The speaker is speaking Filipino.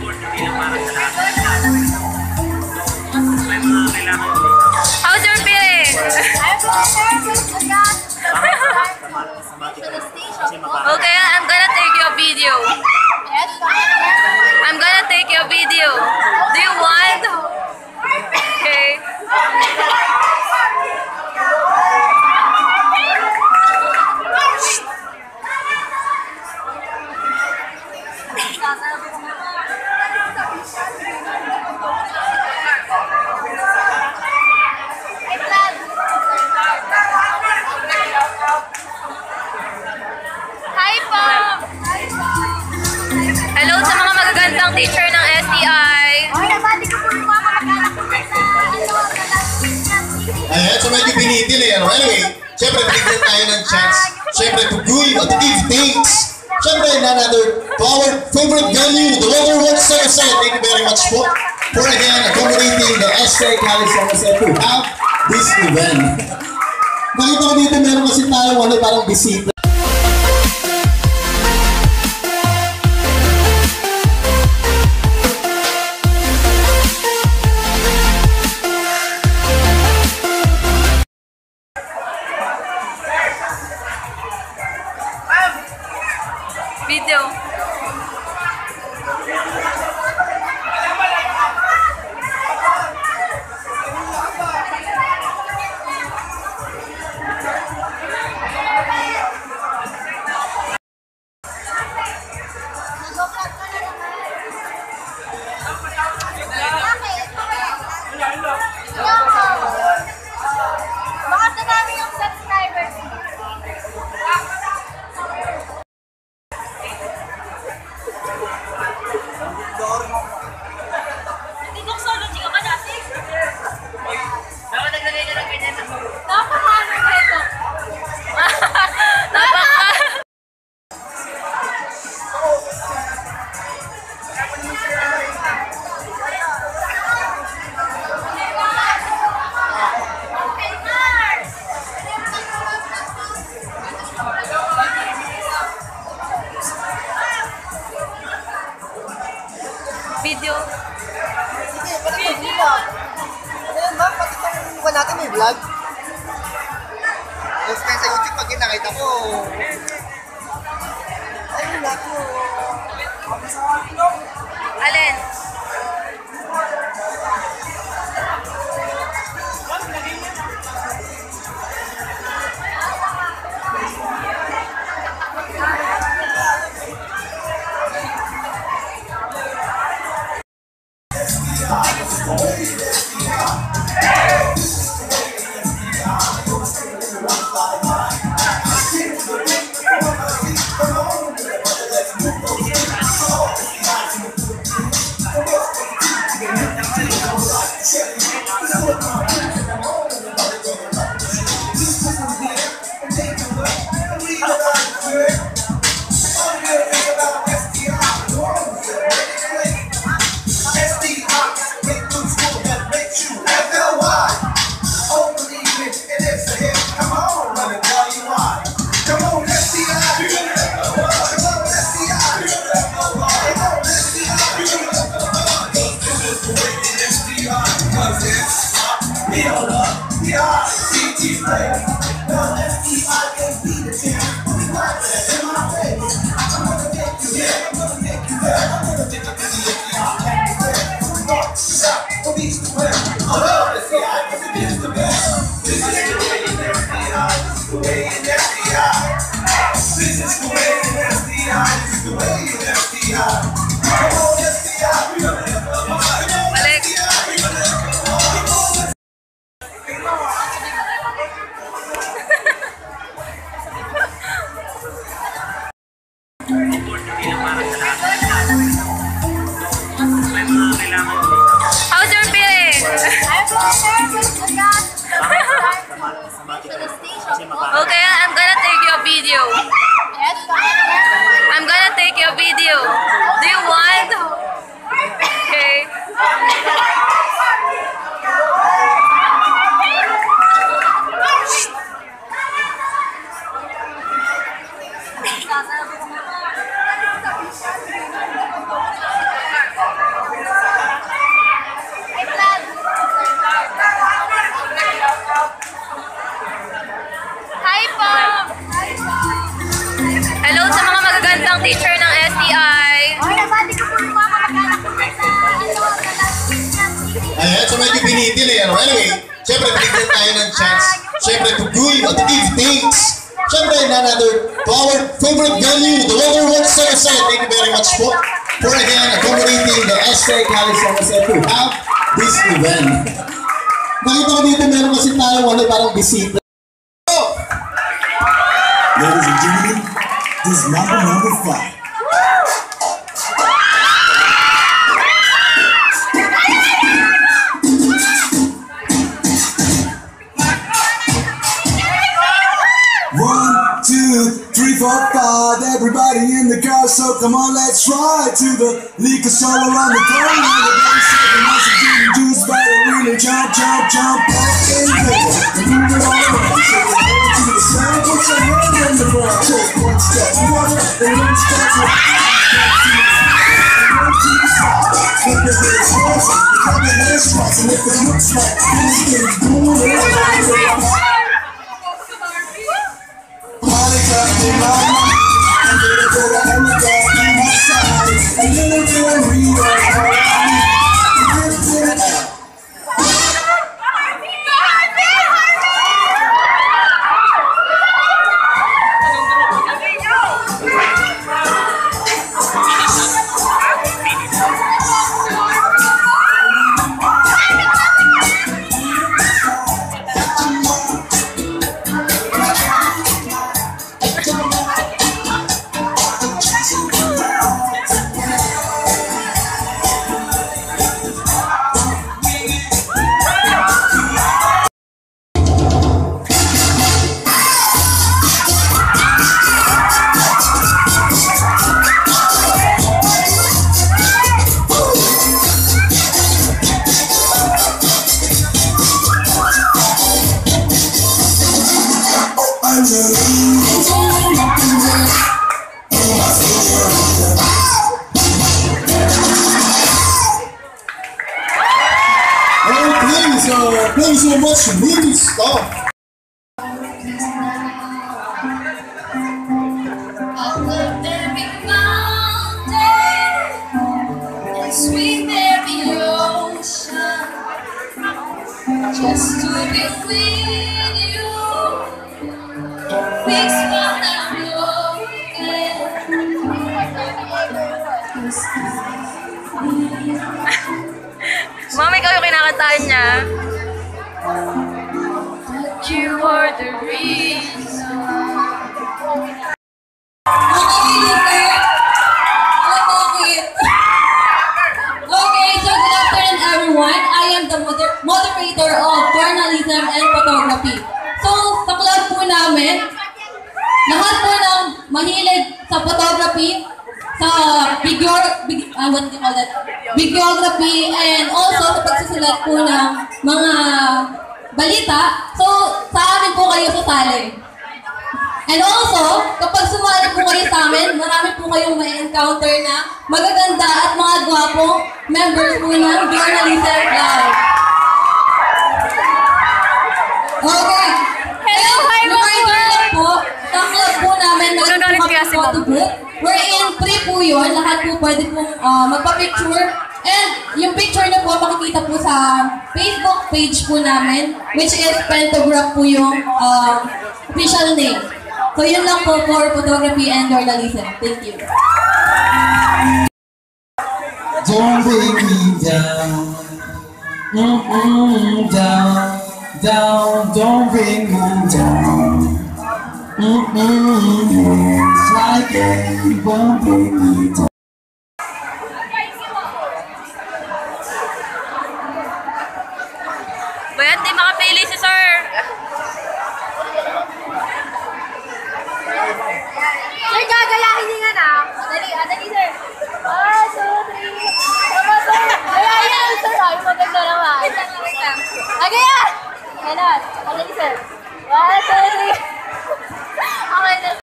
How's your feeling? Okay, I'm gonna take your video. I'm gonna take your video. Do you want? Okay. Hi po! Hello sa mga magagandang teacher ng STI. Ayan, so medyo pinitil eh. Anyway, syempre binigyan tayo ng chance. Syempre to give thanks. Syempre, none other to our favorite venue, the Lower One Sunset. Thank you very much for again accommodating the STI College Sunset to have this event. Nakita ko dito meron kasi tayo parang bisita. Video. Video. Sige, pati ito dito. Ano yun ba? Pati itong buwan natin may vlog. Tapos kaya sa YouTube pag nakita ko. Ayun na ako. Alin? How's your feeling? Okay, I'm gonna take your video. I'm gonna take your video. Do you want? pinitil eh. Ano? Anyway, syempre, binigyan tayo ng chance. Syempre, to give thanks. Syempre, none other to our favorite venue, the Lower One Sunset. Thank you very much po for again accommodating the SK Cali Sunset to have this event. Nakita ko dito meron kasi tayo parang bisita. Ladies and gentlemen, this is number 5. One, two, three, four, five. Everybody in the car, so come on, let's ride to the liquor store around the corner. The place serving us a gin and juice, but it really jump, jump, jump, back and forth. And move it all around. So we're going to the sound, put your hand on the ground. Take one step forward, and one step back. Go to the side. Flip your hands first, clap your hands twice, and if it looks like this thing's moving, Thank you so much, really stuff. Up every mountain and sweep every ocean, just to be with you and fix what I've broken. Mami, ikaw yung kinakantahan niya. You are the reason. Okay, so good afternoon everyone. I am the moderator of journalism and photography. So, sa club po namin, lahat po ng mahilig sa photography, sa videography, and also sa pagsusulat po ng mga balita. So, sa amin po kayo sasali. And also, kapag sumali po kayo sa amin, marami po kayong ma-encounter na magaganda at mga gwapong members po ng Journalism Club. Okay. Hello, hi mga po, sa club po namin, Nagagalit po kaya si photo Ma'am. booth. Wherein free po yun, lahat po pwede pong magpa-picture. And yung picture na po makikita po sa Facebook page po namin, which is Pentograph po yung official name. So yun lang po for photography and journalism. Thank you. Don't bring me down, down, down, don't bring me down, it's like it won't bring me down.